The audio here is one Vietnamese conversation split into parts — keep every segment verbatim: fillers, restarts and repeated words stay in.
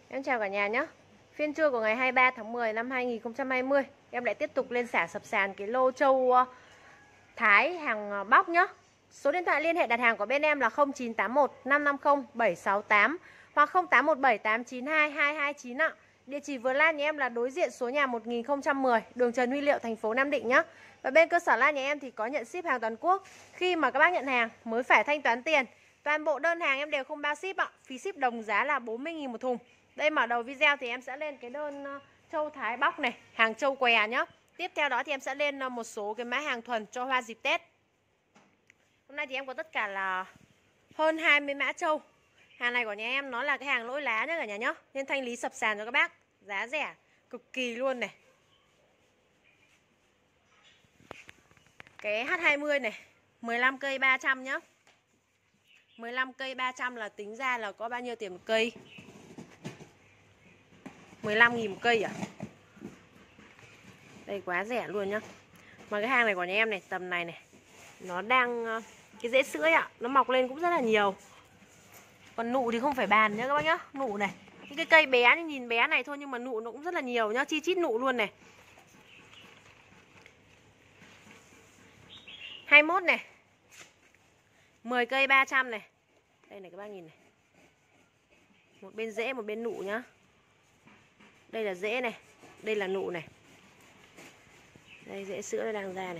Em chào cả nhà nhé. Phiên trưa của ngày hai mươi ba tháng mười năm hai nghìn không trăm hai mươi, em lại tiếp tục lên xả sập sàn cái lô trâu Thái hàng bóc nhá. Số điện thoại liên hệ đặt hàng của bên em là không chín tám một năm năm không bảy sáu tám hoặc không tám một bảy tám chín hai hai hai chín ạ. Địa chỉ vườn lan nhà em là đối diện số nhà một nghìn không trăm mười, đường Trần Huy Liệu, thành phố Nam Định nhá. Và bên cơ sở lan nhà em thì có nhận ship hàng toàn quốc. Khi mà các bác nhận hàng mới phải thanh toán tiền. Toàn bộ đơn hàng em đều không bao ship ạ. Phí ship đồng giá là bốn mươi nghìn một thùng. Đây, mở đầu video thì em sẽ lên cái đơn trâu Thái bóc này, hàng trâu què nhá. Tiếp theo đó thì em sẽ lên một số cái mã hàng thuần cho hoa dịp Tết. Hôm nay thì em có tất cả là hơn hai mươi mã trâu. Hàng này của nhà em nó là cái hàng lỗi lá nhá cả nhà nhá, nên thanh lý sập sàn cho các bác. Giá rẻ cực kỳ luôn này. Cái H hai mươi này, mười lăm cây ba trăm nhá. mười lăm cây ba trăm là tính ra là có bao nhiêu tiền một cây? mười lăm nghìn một cây à? Đây quá rẻ luôn nhá. Mà cái hàng này của nhà em này, tầm này này, nó đang cái rễ sữa ạ, nó mọc lên cũng rất là nhiều. Còn nụ thì không phải bàn nhá các bác nhá. Nụ này, những cái cây bé nhìn bé này thôi nhưng mà nụ nó cũng rất là nhiều nhá, chi chít nụ luôn này. hai mươi mốt này, mười cây ba trăm này. Đây này các bác nhìn này, một bên rễ một bên nụ nhá. Đây là rễ này, đây là nụ này. Đây rễ sữa nó đang ra này.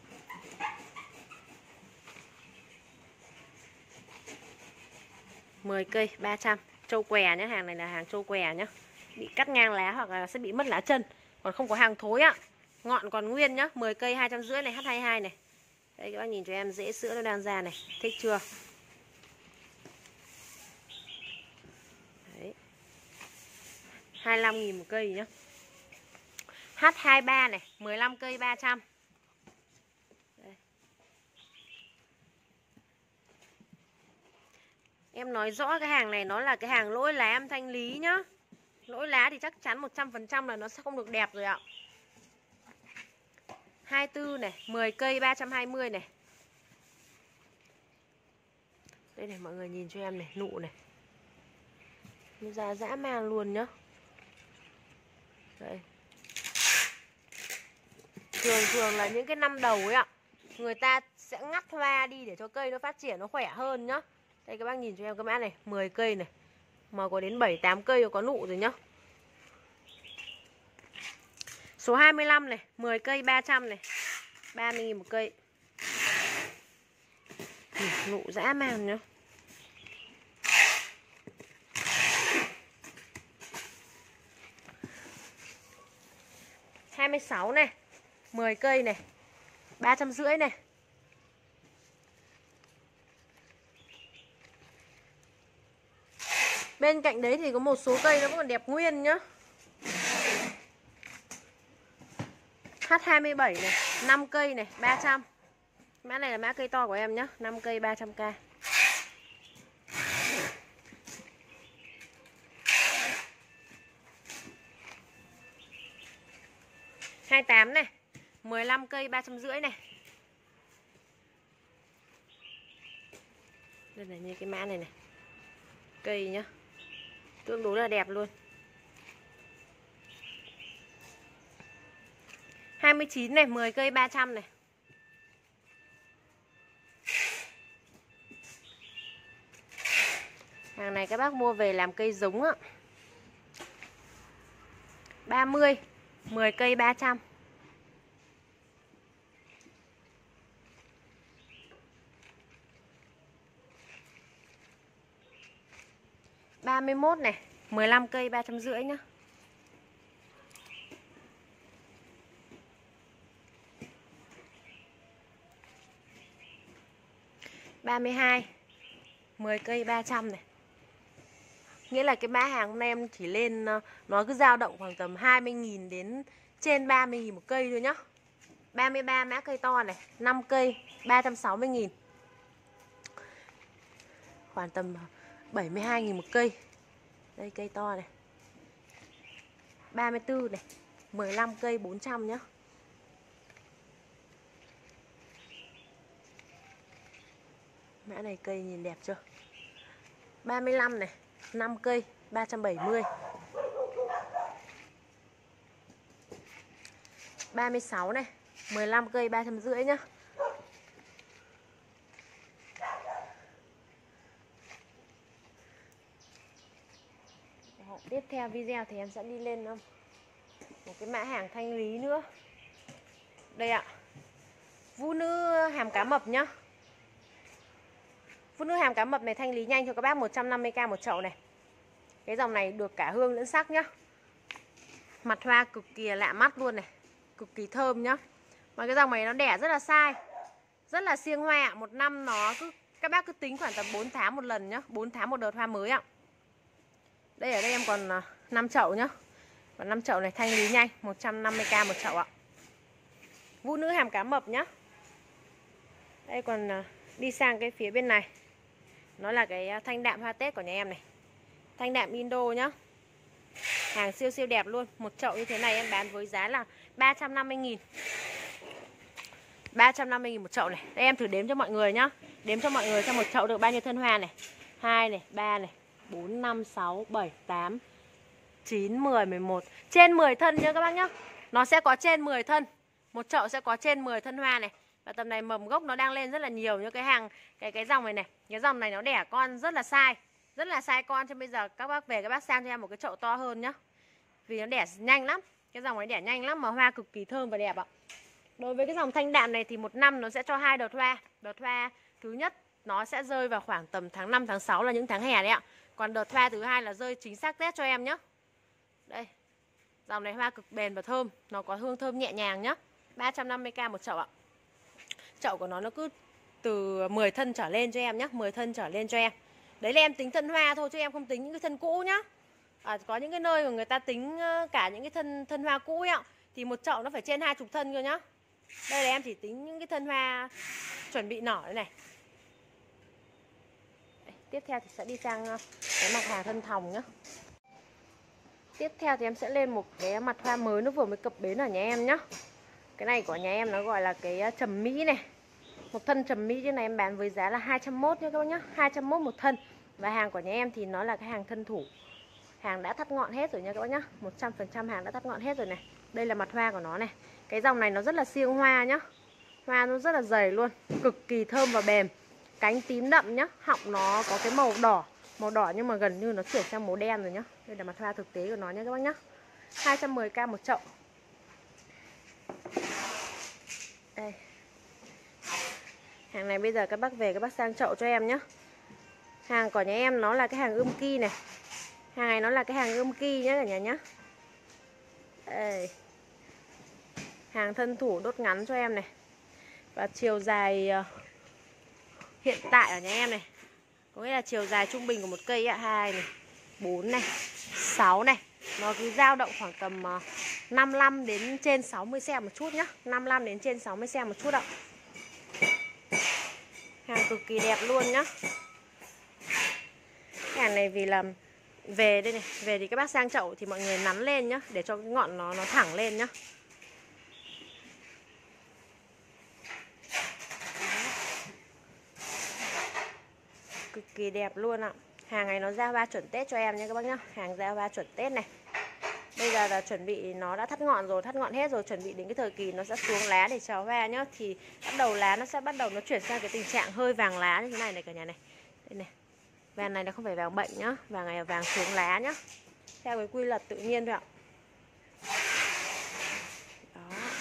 mười cây ba trăm, trâu què nhá, hàng này là hàng trâu què nhá. Bị cắt ngang lá hoặc là sẽ bị mất lá chân, còn không có hàng thối ạ. Ngọn còn nguyên nhá, mười cây hai trăm rưỡi này, H hai mươi hai này. Đây các bác nhìn cho em, rễ sữa nó đang ra này, thích chưa? Đấy. hai mươi lăm nghìn một cây nhá. H hai mươi ba này, mười lăm cây ba trăm. Đây. Em nói rõ cái hàng này nó là cái hàng lỗi lá em thanh lý nhá. Lỗi lá thì chắc chắn một trăm phần trăm là nó sẽ không được đẹp rồi ạ. hai mươi tư này, mười cây ba trăm hai mươi này. Đây này mọi người nhìn cho em này, nụ này. Nó ra dã man luôn nhá. Đây. Thường thường là những cái năm đầu ấy ạ, người ta sẽ ngắt hoa đi để cho cây nó phát triển nó khỏe hơn nhá. Đây các bác nhìn cho em cái mã này, mười cây này. Mà có đến bảy tám cây có nụ rồi nhá. Số hai mươi lăm này, mười cây ba trăm này. ba mươi nghìn một cây. Nụ dã man nhá. hai mươi sáu này, mười cây này, ba trăm rưỡi này. Bên cạnh đấy thì có một số cây nó vẫn còn đẹp nguyên nhá. H hai mươi bảy này, năm cây này, ba trăm. Mã này là mã cây to của em nhá, năm cây ba trăm k. hai mươi tám này, mười lăm cây ba trăm rưỡi này. Đây này, như cái mã này này. Cây nhá. Tương đối là đẹp luôn. hai mươi chín này, mười cây ba trăm này. Hàng này các bác mua về làm cây giống ạ. ba mươi, mười cây ba trăm. ba mươi mốt này, mười lăm cây ba trăm rưỡi nhá. ba mươi hai, mười cây ba trăm này. Nghĩa là cái mã hàng hôm nay em chỉ lên, nó cứ dao động khoảng tầm hai mươi nghìn đến trên ba mươi nghìn một cây thôi nhá. ba mươi ba mã cây to này, năm cây ba trăm sáu mươi nghìn. Khoảng tầm bảy mươi hai nghìn một cây. Đây cây to này. ba mươi tư này, mười lăm cây bốn trăm nhá. Mã này cây nhìn đẹp chưa? ba mươi lăm này, năm cây ba trăm bảy mươi. ba mươi sáu này, mười lăm cây ba trăm rưỡi nhá. Tiếp theo video thì em sẽ đi lên um, một cái mã hàng thanh lý nữa. Đây ạ. Vũ nữ hàm cá mập nhá. Vũ nữ hàm cá mập này thanh lý nhanh cho các bác, một trăm năm mươi k một chậu này. Cái dòng này được cả hương lẫn sắc nhá. Mặt hoa cực kỳ lạ mắt luôn này, cực kỳ thơm nhá. Mà cái dòng này nó đẻ rất là sai, rất là siêng hoa. Một năm nó cứ, các bác cứ tính khoảng tầm bốn tháng một lần nhá, bốn tháng một đợt hoa mới ạ. Đây ở đây em còn năm chậu nhá. Còn năm chậu này thanh lý nhanh, một trăm năm mươi k một chậu ạ. Vũ nữ hàm cá mập nhá. Đây còn đi sang cái phía bên này. Nó là cái thanh đạm hoa Tết của nhà em này. Thanh đạm Indo nhá. Hàng siêu siêu đẹp luôn. Một chậu như thế này em bán với giá là ba trăm năm mươi nghìn. ba trăm năm mươi nghìn một chậu này. Đây em thử đếm cho mọi người nhá. Đếm cho mọi người trong một chậu được bao nhiêu thân hoa này. hai này, ba này, bốn, năm, sáu, bảy, tám, chín, mười, mười một. Trên mười thân nhá các bác nhá. Nó sẽ có trên mười thân. Một chậu sẽ có trên mười thân hoa này. Và tầm này mầm gốc nó đang lên rất là nhiều. Như cái hàng, cái cái dòng này này. Cái dòng này nó đẻ con rất là sai. Rất là sai con. Cho bây giờ các bác về các bác sang cho em một cái chậu to hơn nhá. Vì nó đẻ nhanh lắm. Cái dòng này đẻ nhanh lắm mà hoa cực kỳ thơm và đẹp ạ. Đối với cái dòng thanh đạm này thì một năm nó sẽ cho hai đợt hoa. Đợt hoa thứ nhất nó sẽ rơi vào khoảng tầm tháng năm, tháng sáu là những tháng hè đấy ạ. Còn đợt hoa thứ hai là rơi chính xác Tết cho em nhé. Đây. Dòng này hoa cực bền và thơm. Nó có hương thơm nhẹ nhàng nhá. ba trăm năm mươi k một chậu ạ. Chậu của nó nó cứ từ mười thân trở lên cho em nhé. mười thân trở lên cho em. Đấy là em tính thân hoa thôi chứ em không tính những cái thân cũ nhá. À, có những cái nơi mà người ta tính cả những cái thân thân hoa cũ ấy ạ. Thì một chậu nó phải trên hai chục thân cơ nhá. Đây là em chỉ tính những cái thân hoa chuẩn bị nở đây này. Đây, tiếp theo thì sẽ đi sang cái mặt hàng thân thòng nhá. Tiếp theo thì em sẽ lên một cái mặt hoa mới nó vừa mới cập bến ở nhà em nhá. Cái này của nhà em nó gọi là cái trầm mỹ này. Một thân trầm mỹ như này em bán với giá là hai trăm mốt nhá các bác nhá. hai trăm mốt một thân. Và hàng của nhà em thì nó là cái hàng thân thủ. Hàng đã thắt ngọn hết rồi nha các bác nhá. một trăm phần trăm hàng đã thắt ngọn hết rồi này. Đây là mặt hoa của nó này. Cái dòng này nó rất là siêng hoa nhá. Hoa nó rất là dày luôn. Cực kỳ thơm và bền. Cánh tím đậm nhá. Họng nó có cái màu đỏ. Màu đỏ nhưng mà gần như nó chuyển sang màu đen rồi nhá. Đây là mặt hoa thực tế của nó nhá các bác nhá. hai trăm mười k một chậu. Đây. Hàng này bây giờ các bác về các bác sang chậu cho em nhá. Hàng của nhà em nó là cái hàng ươm ki này. Hàng này nó là cái hàng ươm ki nhá cả nhà nhá. Đây. Hàng thân thủ đốt ngắn cho em này. Và chiều dài uh, hiện tại ở nhà em này, có nghĩa là chiều dài trung bình của một cây ạ, hai này, bốn này, sáu này. Nó cứ dao động khoảng tầm uh, năm mươi lăm đến trên sáu mươi xăng-ti-mét một chút nhá. năm mươi lăm đến trên sáu mươi xăng-ti-mét một chút ạ. Hàng cực kỳ đẹp luôn nhá. Hàng này vì là về đây này, về thì các bác sang chậu thì mọi người nắn lên nhá, để cho cái ngọn nó nó thẳng lên nhá. Cực kỳ đẹp luôn ạ. Hàng này nó ra hoa chuẩn Tết cho em nha các bác nhá. Hàng ra hoa chuẩn Tết này. Bây giờ là chuẩn bị nó đã thắt ngọn rồi, thắt ngọn hết rồi, chuẩn bị đến cái thời kỳ nó sẽ xuống lá để chào hoa nhá. Thì bắt đầu lá nó sẽ bắt đầu nó chuyển sang cái tình trạng hơi vàng lá như thế này này cả nhà này. Đây này. Vàng này nó không phải vàng bệnh nhá, vàng này là vàng xuống lá nhá. Theo cái quy luật tự nhiên thôi ạ. Đó.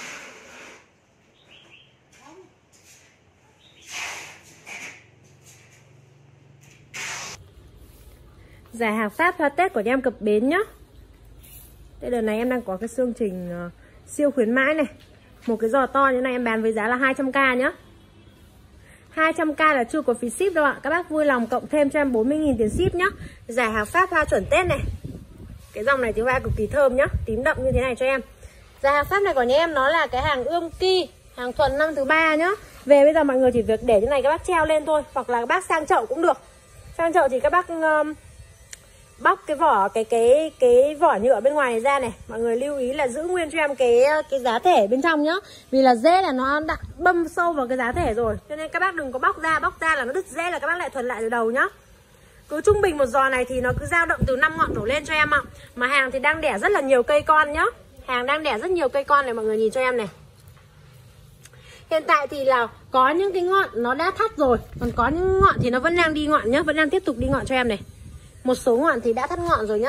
Giải hàng Pháp hoa Tết của nhà em cập bến nhá. Đây đợt này em đang có cái chương trình uh, siêu khuyến mãi này. Một cái giò to như này em bán với giá là hai trăm k nhá. hai trăm k là chưa có phí ship đâu ạ. Các bác vui lòng cộng thêm cho em bốn mươi nghìn tiền ship nhá. Giải hàng Pháp hoa chuẩn Tết này. Cái dòng này thì hoa cực kỳ thơm nhá, tím đậm như thế này cho em. Giải hàng Pháp này của nhà em nó là cái hàng ươm ki, hàng thuần năm thứ ba nhá. Về bây giờ mọi người chỉ việc để cái này các bác treo lên thôi, hoặc là các bác sang chậu cũng được. Sang chậu thì các bác um, bóc cái vỏ cái cái cái vỏ nhựa bên ngoài này ra này. Mọi người lưu ý là giữ nguyên cho em cái cái giá thể bên trong nhá. Vì là rễ là nó đã bâm sâu vào cái giá thể rồi, cho nên các bác đừng có bóc ra, bóc ra là nó đứt rễ là các bác lại thuần lại từ đầu nhá. Cứ trung bình một giò này thì nó cứ dao động từ năm ngọn đổ lên cho em ạ. Mà hàng thì đang đẻ rất là nhiều cây con nhá. Hàng đang đẻ rất nhiều cây con này, mọi người nhìn cho em này. Hiện tại thì là có những cái ngọn nó đã thắt rồi, còn có những ngọn thì nó vẫn đang đi ngọn nhá, vẫn đang tiếp tục đi ngọn cho em này. Một số ngọn thì đã thắt ngọn rồi nhá.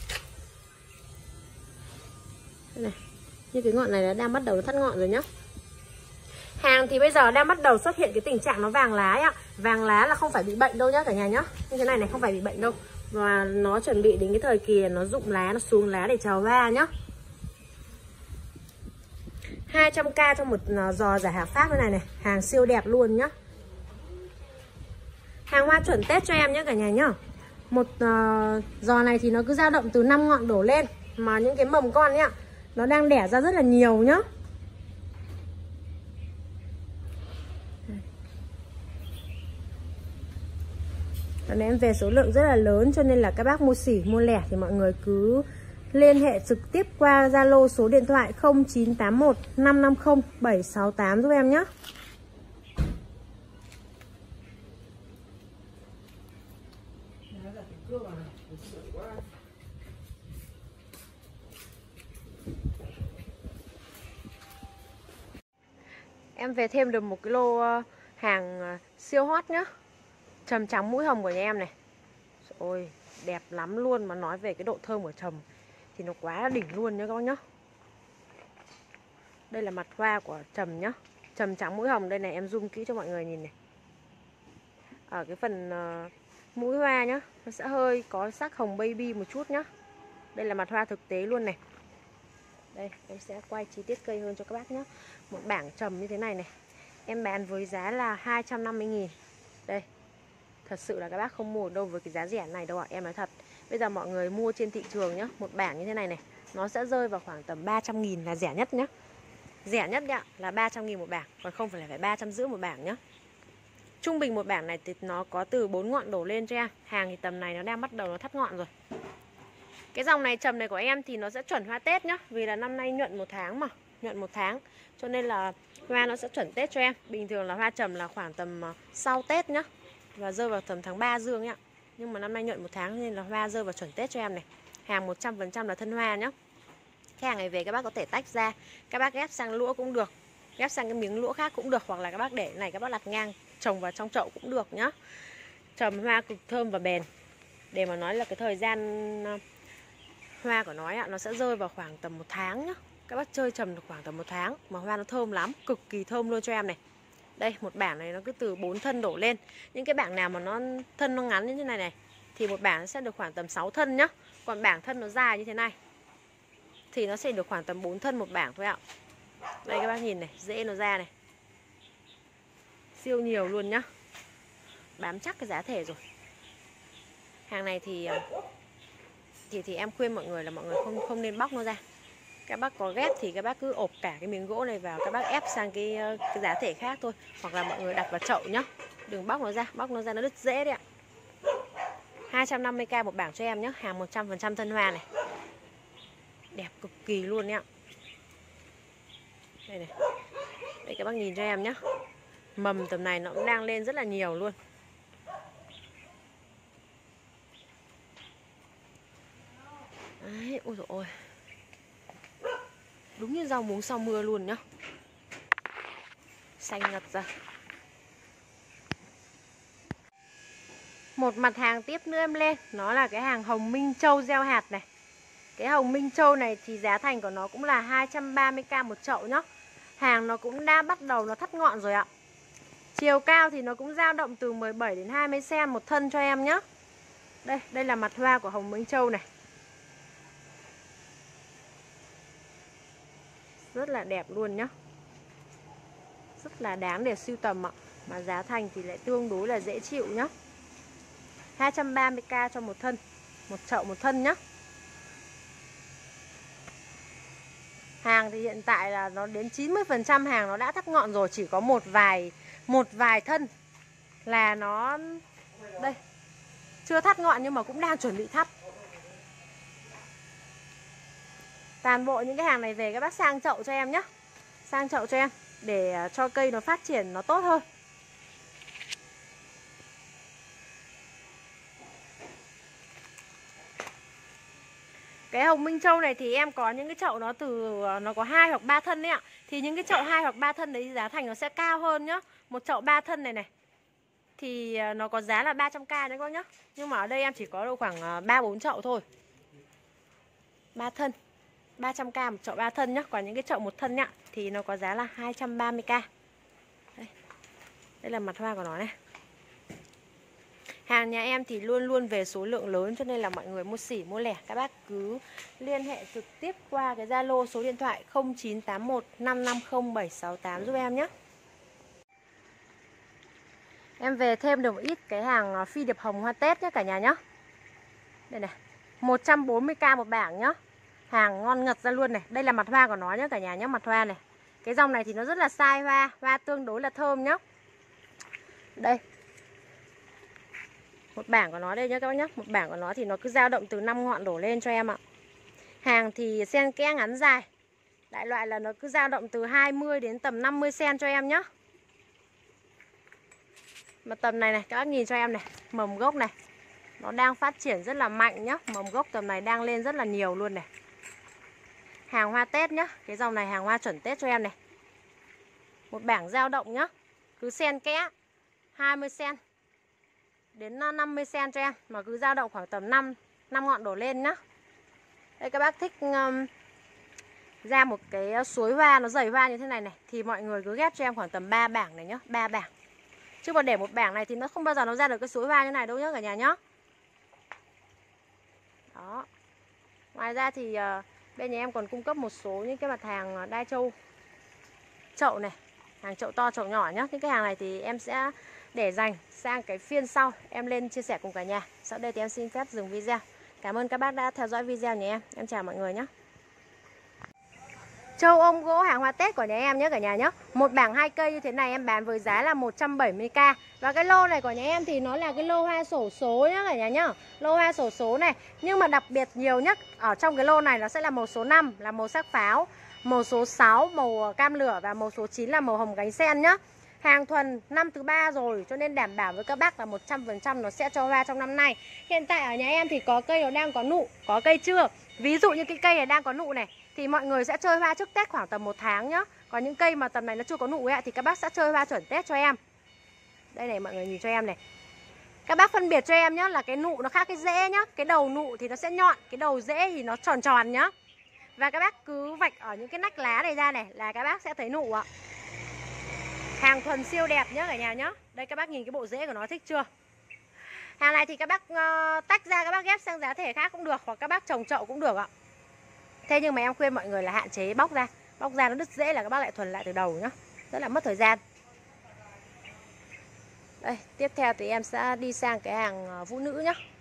Đây này, như cái ngọn này đã đang bắt đầu thắt ngọn rồi nhá. Hàng thì bây giờ đang bắt đầu xuất hiện cái tình trạng nó vàng lá ấy ạ. Vàng lá là không phải bị bệnh đâu nhá cả nhà nhá. Như thế này này không phải bị bệnh đâu. Và nó chuẩn bị đến cái thời kỳ nó rụng lá, nó xuống lá để chào hoa nhá. hai trăm k cho một giò giả hàng Pháp này này. Hàng siêu đẹp luôn nhá. Hàng hoa chuẩn Tết cho em nhé cả nhà nhá. Một uh, giò này thì nó cứ dao động từ năm ngọn đổ lên. Mà những cái mầm con ấy ạ, nó đang đẻ ra rất là nhiều nhá. Còn em về số lượng rất là lớn, cho nên là các bác mua xỉ mua lẻ thì mọi người cứ liên hệ trực tiếp qua Zalo số điện thoại không chín tám một năm năm không bảy sáu tám giúp em nhé. Em về thêm được một cái lô hàng siêu hot nhá. Trầm trắng mũi hồng của nhà em này. Ôi đẹp lắm luôn. Mà nói về cái độ thơm của trầm thì nó quá đỉnh luôn nhá các bác nhá. Đây là mặt hoa của trầm nhá. Trầm trắng mũi hồng đây này, em zoom kỹ cho mọi người nhìn này. Ở cái phần uh, mũi hoa nhá, nó sẽ hơi có sắc hồng baby một chút nhá. Đây là mặt hoa thực tế luôn này. Đây em sẽ quay chi tiết cây hơn cho các bác nhé. Một bảng trầm như thế này này em bán với giá là hai trăm năm mươi nghìn. Đây, thật sự là các bác không mua đâu với cái giá rẻ này đâu ạ. Em nói thật, bây giờ mọi người mua trên thị trường nhá, một bảng như thế này này nó sẽ rơi vào khoảng tầm ba trăm nghìn là rẻ nhất nhá. Rẻ nhất ạ là ba trăm nghìn một bảng, còn không phải là phải ba trăm rưỡi một bảng nhá. Trung bình một bảng này thì nó có từ bốn ngọn đổ lên cho em. Hàng thì tầm này nó đang bắt đầu nó thắt ngọn rồi. Cái dòng này trầm này của em thì nó sẽ chuẩn hoa Tết nhá. Vì là năm nay nhuận một tháng mà, nhuận một tháng, cho nên là hoa nó sẽ chuẩn Tết cho em. Bình thường là hoa trầm là khoảng tầm sau Tết nhá, và rơi vào tầm tháng ba dương nhá. Nhưng mà năm nay nhuận một tháng nên là hoa rơi vào chuẩn Tết cho em này. Hàng một trăm phần trăm là thân hoa nhá. Cái hàng này về các bác có thể tách ra, các bác ghép sang lũa cũng được, ghép sang cái miếng lũa khác cũng được, hoặc là các bác để này các bác đặt ngang trồng vào trong chậu cũng được nhá. Trầm hoa cực thơm và bền. Để mà nói là cái thời gian hoa của nó ạ, nó sẽ rơi vào khoảng tầm một tháng nhá. Các bác chơi trầm được khoảng tầm một tháng mà hoa nó thơm lắm, cực kỳ thơm luôn cho em này. Đây, một bảng này nó cứ từ bốn thân đổ lên. Những cái bảng nào mà nó thân nó ngắn như thế này này thì một bảng sẽ được khoảng tầm sáu thân nhá. Còn bảng thân nó dài như thế này thì nó sẽ được khoảng tầm bốn thân một bảng thôi ạ. Đây các bác nhìn này, rễ nó ra này, siêu nhiều luôn nhá. Bám chắc cái giá thể rồi. Hàng này thì thì thì em khuyên mọi người là mọi người không không nên bóc nó ra. Các bác có ghép thì các bác cứ ộp cả cái miếng gỗ này vào, các bác ép sang cái, cái giá thể khác thôi, hoặc là mọi người đặt vào chậu nhá. Đừng bóc nó ra, bóc nó ra nó đứt rễ đấy ạ. hai trăm năm mươi k một bảng cho em nhé. Hàng một trăm phần trăm thân hoa này. Đẹp cực kỳ luôn đấy ạ. Đây này. Đây các bác nhìn cho em nhé. Mầm tầm này nó cũng đang lên rất là nhiều luôn. Đấy, ôi dồi ôi. Đúng như rau muống sau mưa luôn nhá. Xanh ngật ra. Một mặt hàng tiếp nữa em lên, nó là cái hàng hồng Minh Châu gieo hạt này. Cái hồng Minh Châu này thì giá thành của nó cũng là hai trăm ba mươi k một chậu nhá. Hàng nó cũng đã bắt đầu nó thắt ngọn rồi ạ. Chiều cao thì nó cũng dao động từ mười bảy đến hai mươi xăng-ti-mét một thân cho em nhá. Đây, đây là mặt hoa của hồng Minh Châu này. Rất là đẹp luôn nhá. Rất là đáng để sưu tầm ạ. Mà giá thành thì lại tương đối là dễ chịu nhá. hai trăm ba mươi k cho một thân, một chậu một thân nhá. Hàng thì hiện tại là nó đến chín mươi phần trăm hàng nó đã thắt ngọn rồi, chỉ có một vài một vài thân là nó đây chưa thắt ngọn nhưng mà cũng đang chuẩn bị thắt. Toàn bộ những cái hàng này về các bác sang chậu cho em nhé. Sang chậu cho em để cho cây nó phát triển nó tốt hơn. Cái hồng Minh Châu này thì em có những cái chậu nó từ nó có hai hoặc ba thân đấy ạ. Thì những cái chậu hai hoặc ba thân đấy giá thành nó sẽ cao hơn nhá. Một chậu ba thân này này thì nó có giá là ba trăm k đấy các bác nhá. Nhưng mà ở đây em chỉ có đâu khoảng ba bốn chậu thôi. ba thân. ba trăm k một chậu ba thân nhá. Còn những cái chậu một thân nhá thì nó có giá là hai trăm ba mươi k. Đây. Đây là mặt hoa của nó này. Hàng nhà em thì luôn luôn về số lượng lớn, cho nên là mọi người mua xỉ mua lẻ các bác cứ liên hệ trực tiếp qua cái Zalo số điện thoại không chín tám một năm năm không bảy sáu tám giúp em nhé. Em về thêm được một ít cái hàng phi điệp hồng hoa Tết nhé cả nhà nhé. Đây này, một trăm bốn mươi k một bảng nhá. Hàng ngon ngật ra luôn này. Đây là mặt hoa của nó nhé cả nhà nhé, mặt hoa này. Cái dòng này thì nó rất là sai hoa, hoa tương đối là thơm nhá. Đây. Một bảng của nó đây nhá các bác nhé. Một bảng của nó thì nó cứ dao động từ năm ngọn đổ lên cho em ạ. Hàng thì xen kẽ ngắn dài. Đại loại là nó cứ dao động từ hai mươi đến tầm năm mươi xen cho em nhá. Mà tầm này này các bác nhìn cho em này, mầm gốc này nó đang phát triển rất là mạnh nhá. Mầm gốc tầm này đang lên rất là nhiều luôn này. Hàng hoa Tết nhá. Cái dòng này hàng hoa chuẩn Tết cho em này. Một bảng dao động nhá. Cứ xen kẽ hai mươi xen đến năm mươi xen cho em. Mà cứ dao động khoảng tầm năm năm ngọn đổ lên nhá. Đây các bác thích um, ra một cái suối hoa nó dày hoa như thế này này thì mọi người cứ ghép cho em khoảng tầm ba bảng này nhá. Ba bảng. Chứ mà để một bảng này thì nó không bao giờ nó ra được cái suối hoa như này đâu nhá cả nhà nhá. Đó. Ngoài ra thì uh, bên nhà em còn cung cấp một số những cái mặt hàng đai châu chậu này, hàng chậu to chậu nhỏ nhá. Những cái hàng này thì em sẽ để dành sang cái phiên sau em lên chia sẻ cùng cả nhà. Sau đây thì em xin phép dừng video. Cảm ơn các bác đã theo dõi video nhà em. Em chào mọi người nhé. Châu ôm gỗ hàng hoa Tết của nhà em nhé cả nhà nhé. Một bảng hai cây như thế này em bán với giá là một trăm bảy mươi k. Và cái lô này của nhà em thì nó là cái lô hoa xổ số nhá cả nhà nhá. Lô hoa xổ số này. Nhưng mà đặc biệt nhiều nhất ở trong cái lô này nó sẽ là màu số năm là màu sắc pháo, màu số sáu màu cam lửa và màu số chín là màu hồng cánh sen nhá. Hàng thuần năm thứ ba rồi cho nên đảm bảo với các bác là một trăm phần trăm nó sẽ cho hoa trong năm nay. Hiện tại ở nhà em thì có cây nó đang có nụ, có cây chưa. Ví dụ như cái cây này đang có nụ này thì mọi người sẽ chơi hoa trước Tết khoảng tầm một tháng nhá. Còn những cây mà tầm này nó chưa có nụ ấy thì các bác sẽ chơi hoa chuẩn Tết cho em. Đây này mọi người nhìn cho em này. Các bác phân biệt cho em nhá là cái nụ nó khác cái rễ nhá. Cái đầu nụ thì nó sẽ nhọn, cái đầu rễ thì nó tròn tròn nhá. Và các bác cứ vạch ở những cái nách lá này ra này là các bác sẽ thấy nụ ạ. Hàng thuần siêu đẹp nhá cả nhà nhá. Đây các bác nhìn cái bộ rễ của nó thích chưa. Hàng này thì các bác uh, tách ra các bác ghép sang giá thể khác cũng được. Hoặc các bác trồng chậu cũng được ạ. Thế nhưng mà em khuyên mọi người là hạn chế bóc ra. Bóc ra nó đứt rễ là các bác lại thuần lại từ đầu nhá. Rất là mất thời gian. Đây tiếp theo thì em sẽ đi sang cái hàng vũ nữ nhá.